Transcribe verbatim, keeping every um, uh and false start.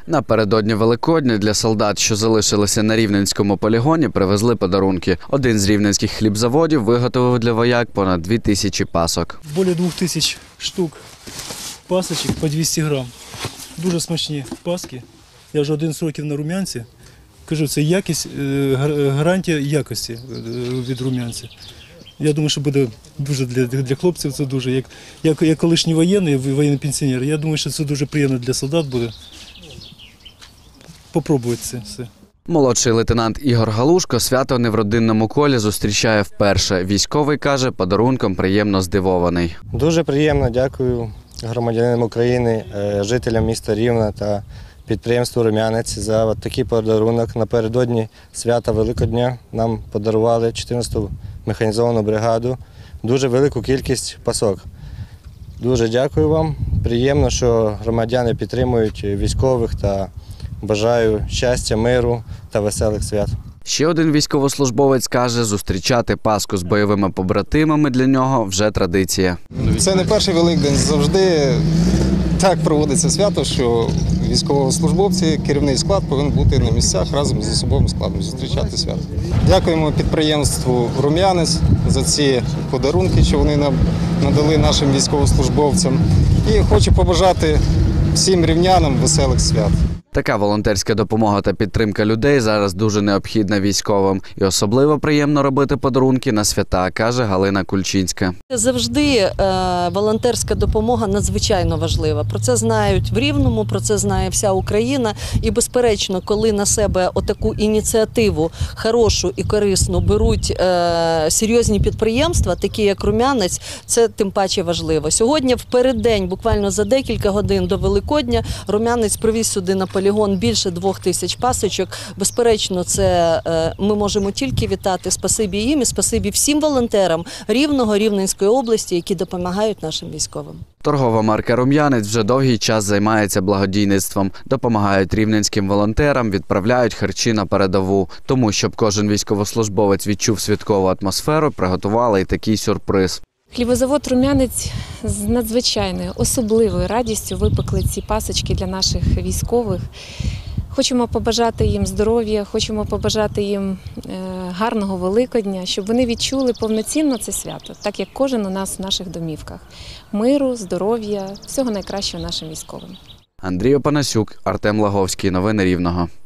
Напередодні Великодня для солдат, що залишилися на Рівненському полігоні, привезли подарунки. Один з рівненських хлібзаводів виготовив для вояк понад дві тисячі пасок. Більше двох тисяч штук пасочок по двісті грам. Дуже смачні паски. Я вже одинадцять років на рум'янці. Кажу, це якість, гарантія якості від рум'янця. Я думаю, що буде дуже для, для хлопців, це дуже, як, як, як колишній воєнний, воєнний пенсіонер, я думаю, що це дуже приємно для солдат буде. Попробувати це все. Молодший лейтенант Ігор Галушко свято не в родинному колі зустрічає вперше. Військовий каже, подарунком приємно здивований. Дуже приємно, дякую громадянам України, жителям міста Рівна та підприємству «Рум'янець» за такий подарунок. Напередодні свята Великодня нам подарували чотирнадцяту механізовану бригаду дуже велику кількість пасок. Дуже дякую вам. Приємно, що громадяни підтримують військових та бажаю щастя, миру та веселих свят. Ще один військовослужбовець каже, зустрічати Пасху з бойовими побратимами для нього вже традиція. Це не перший Великдень, завжди так проводиться свято, що військовослужбовці, керівний склад повинен бути на місцях разом з особовим складом, зустрічати свято. Дякуємо підприємству «Рум'янець» за ці подарунки, що вони нам надали нашим військовослужбовцям. І хочу побажати всім рівнянам веселих свят. Така волонтерська допомога та підтримка людей зараз дуже необхідна військовим. І особливо приємно робити подарунки на свята, каже Галина Кульчинська. Завжди е, волонтерська допомога надзвичайно важлива. Про це знають в Рівному, про це знає вся Україна. І, безперечно, коли на себе отаку ініціативу хорошу і корисну беруть е, серйозні підприємства, такі як «Рум'янець», це тим паче важливо. Сьогодні в переддень, буквально за декілька годин до Великодня, «Рум'янець» привіз сюди на полігон більше двох тисяч пасочок. Безперечно, це ми можемо тільки вітати. Спасибі їм і спасибі всім волонтерам Рівного, Рівненської області, які допомагають нашим військовим. Торгова марка «Рум'янець» вже довгий час займається благодійництвом. Допомагають рівненським волонтерам, відправляють харчі на передову. Тому, щоб кожен військовослужбовець відчув святкову атмосферу, приготували і такий сюрприз. Хлібозавод «Рум'янець» з надзвичайною, особливою радістю випекли ці пасочки для наших військових. Хочемо побажати їм здоров'я, хочемо побажати їм гарного Великодня, щоб вони відчули повноцінно це свято, так як кожен у нас в наших домівках. Миру, здоров'я, всього найкращого нашим військовим. Андрій Опанасюк, Артем Лаговський. Новини Рівного.